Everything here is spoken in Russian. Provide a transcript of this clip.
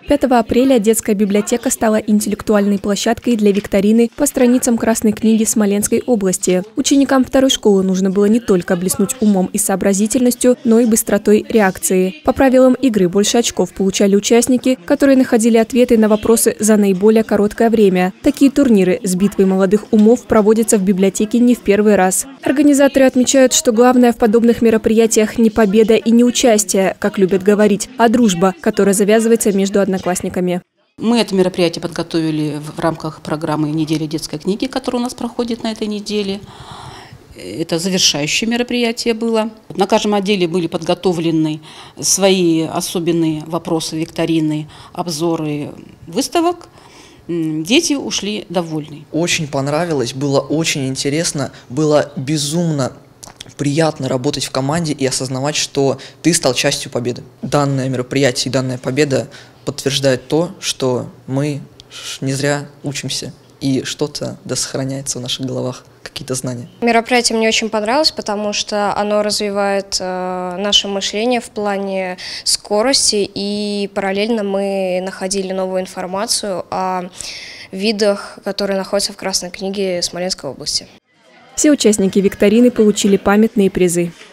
5 апреля детская библиотека стала интеллектуальной площадкой для викторины по страницам Красной книги Смоленской области. Ученикам второй школы нужно было не только блеснуть умом и сообразительностью, но и быстротой реакции. По правилам игры больше очков получали участники, которые находили ответы на вопросы за наиболее короткое время. Такие турниры с битвой молодых умов проводятся в библиотеке не в первый раз. Организаторы отмечают, что главное в подобных мероприятиях не победа и не участие, как любят говорить, а дружба, которая завязывается между одноклассниками. Мы это мероприятие подготовили в рамках программы «Неделя детской книги», которая у нас проходит на этой неделе. Это завершающее мероприятие было. На каждом отделе были подготовлены свои особенные вопросы, викторины, обзоры выставок. Дети ушли довольны. Очень понравилось, было очень интересно, было безумно приятно работать в команде и осознавать, что ты стал частью победы. Данное мероприятие и данная победа подтверждают то, что мы не зря учимся и что-то да сохраняется в наших головах, какие-то знания. Мероприятие мне очень понравилось, потому что оно развивает наше мышление в плане скорости, и параллельно мы находили новую информацию о видах, которые находятся в Красной книге Смоленской области. Все участники викторины получили памятные призы.